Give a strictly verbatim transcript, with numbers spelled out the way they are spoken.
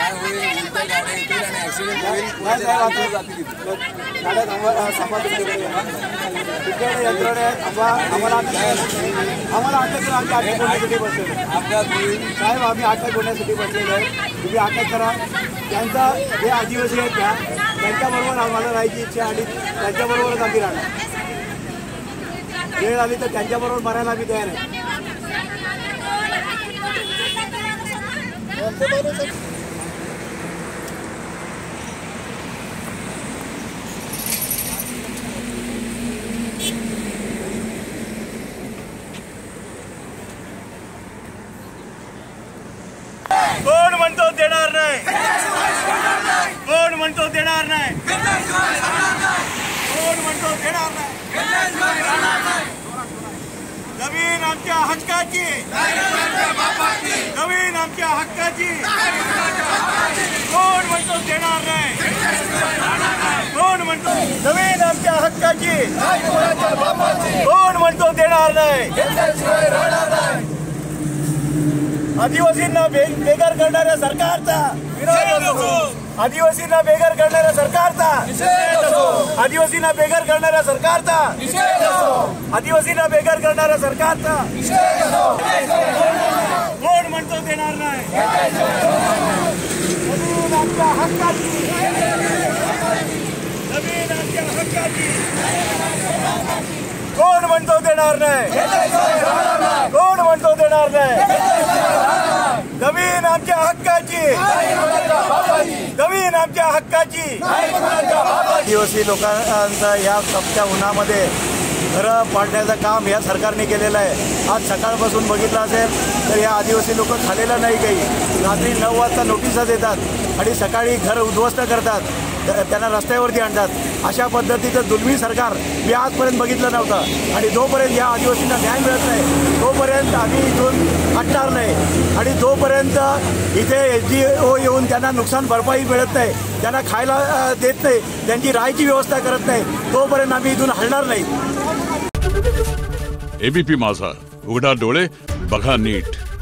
काय होईल नंतर गाड्या येतील आणि ॲक्सिडेंट होईल. गाड्या थांबवा थांबा तिकडे यंत्रणा थांबा. आम्हाला आम्हाला अटक करा. आम्ही अटक करण्यासाठी बसलेलो अपघात होईल साहेब. आम्ही अटक करण्यासाठी बसलेलो आहे. तुम्ही अटक करा. त्यांचा जे आदिवासी आहेत त्या त्यांच्याबरोबर आम्हाला राहायची इच्छा आणि त्यांच्याबरोबरच आम्ही राहणार. वेळ आली तर त्यांच्याबरोबर मरायला आम्ही तयार आहे. कोण म्हणतो देणार नाही? कोण म्हणतो देणार नाही? कोण म्हणतो देणार नाही? जमीन आमच्या हक्काची, जमीन आमच्या हक्काची. कोण म्हणतो देणार नाही? कोण म्हणतो जमीन आमच्या हक्काची? कोण म्हणतो देणार नाही? आदिवासींना बेघर करणाऱ्या सरकारचा विरोध असो. आदिवासींना बेघर करणाऱ्या सरकारचा निषेध असो. आदिवासींना बेघर करणाऱ्या सरकारचा निषेध असो. आदिवासींना बेघर करणाऱ्या सरकारचा निषेध असो. कोण म्हणतो देणार नाही? जमीन आमच्या हक्काची, जमीन आमच्या हक्काची. कोण म्हणतो देणार नाही? कोण म्हणतो देणार नाही? जमीन आमच्या हक्काची, जमीन आमच्या हक्काची. आदिवासी लोकांचा या तपत्या उन्हामध्ये घरं पाडण्याचं काम या सरकारने केलेलं आहे. आज सकाळपासून बघितलं असेल तर या आदिवासी लोक खालेलं नाही. काही रात्री नऊ वाजता नोटिसा देतात आणि सकाळी घर उद्ध्वस्त करतात, त्यांना रस्त्यावरती आणतात. अशा पद्धतीचं जुलमी सरकार मी आजपर्यंत बघितलं नव्हतं. आणि जोपर्यंत या आदिवासींना न्याय मिळत नाही तोपर्यंत आम्ही इथून हटणार नाही. आणि जोपर्यंत इथे एस डी ओ येऊन त्यांना नुकसान भरपाई मिळत नाही, त्यांना खायला देत नाही, त्यांची राहायची व्यवस्था करत नाही, तोपर्यंत आम्ही इथून हलणार नाही. एबीपी माझा, उघडा डोळे बघा नीट.